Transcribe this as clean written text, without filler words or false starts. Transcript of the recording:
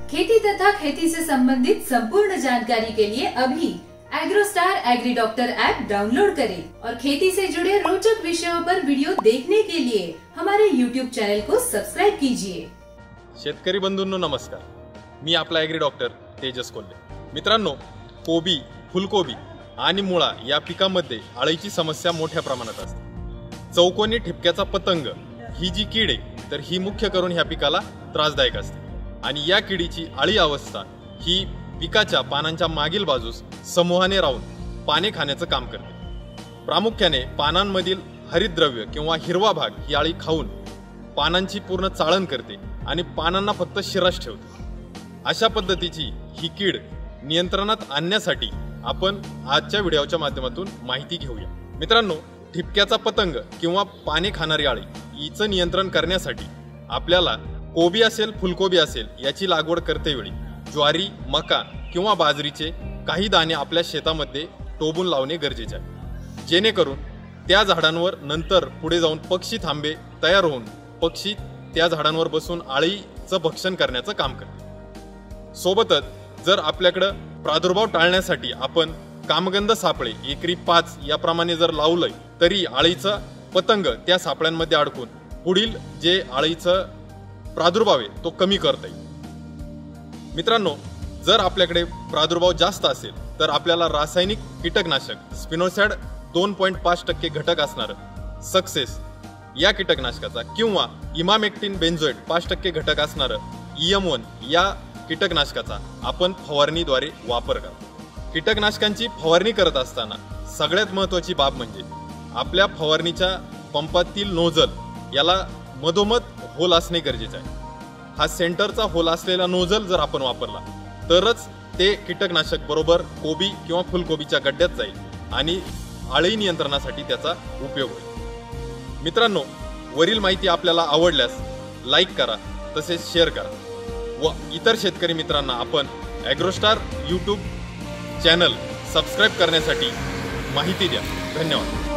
खेती तथा खेती से संबंधित संपूर्ण जानकारी के लिए अभी AgroStar agri doctor app download करें और खेती से जुड़े रोचक विषयों पर वीडियो देखने के लिए हमारे YouTube चैनल को सब्सक्राइब कीजिए। शेतकरी बंधूंनो नमस्कार, मी आपला एग्री डॉक्टर तेजस कोल्हे। मित्रांनो, कोबी, फुलकोबी आणि मुळा या पिकांमध्ये अळीची समस्या मोठ्या प्रमाणात असते। चौकोनी ठिपक्याचा पतंग ही जी कीड आहे तर ही मुख्य करून ह्या पिकाला त्रासदायक असते आणि या किडीची अळी अवस्था ही पिकाच्या पानांच्या मागील बाजूस समूहाने राहून पाने खाण्याचं काम करते। प्रामुख्याने पानांमधील हरितद्रव्य किंवा हिरवा भाग ही अळी खाऊन पानांची पूर्ण चाळण करते आणि पानांना फक्त शिराश ठेवते। अशा पद्धतीची ही कीड नियंत्रणात आणण्यासाठी आपण आजच्या व्हिडिओच्या माध्यमातून माहिती घेऊया। मित्रांनो, ठिपक्याचा पतंग किंवा पाने खाणारी अळी हिचं नियंत्रण करण्यासाठी आपल्याला कोबी असेल, फुलकोबी असेल याची लागवड करतेवेळी ज्वारी, मका किंवा बाजरीचे काही दाणे आपल्या शेतामध्ये टोबून लावणे गरजेचे आहे, जेणेकरून त्या झाडांवर नंतर पुढे जाऊन पक्षी थांबे तयार होऊन पक्षी त्या झाडांवर बसून अळीचं भक्षण करण्याचं काम करते। सोबतच जर आपल्याकडे प्रादुर्भाव टाळण्यासाठी आपण कामगंध सापळे एकरी 5 याप्रमाणे जर लावलंय तरी अळीचा पतंग त्या सापळ्यांमध्ये अडकून पुढील जे अळीचं प्रादुर्भाव आहे तो कमी करता येईल। मित्रांनो, जर आपल्याकडे प्रादुर्भाव जास्त असेल तर आपल्याला रासायनिक कीटकनाशक स्पिनोसॅड 2.5% घटक असणारं सक्सेस या कीटकनाशकाचा किंवा इमामेक्टिन बेन्झोएट 5% घटक असणारं EM1 या कीटकनाशकाचा आपण फवारणीद्वारे वापर करा। कीटकनाशकांची फवारणी करत असताना सगळ्यात महत्त्वाची बाब म्हणजे आपल्या फवारणीच्या पंपातील नोझल याला मधोमध होल असणे गरजेचे आहे। हा सेंटरचा होल असलेला नोझल जर आपण वापरला तरच ते कीटकनाशक बरोबर कोबी किंवा फुलकोबीच्या गड्ड्यात जाईल आणि अळी नियंत्रणासाठी त्याचा उपयोग होईल। मित्रांनो, वरील माहिती आपल्याला आवडल्यास लाईक करा, तसेच शेअर करा व इतर शेतकरी मित्रांना आपण ॲग्रोस्टार YouTube चॅनल सबस्क्राईब करण्यासाठी माहिती द्या। धन्यवाद।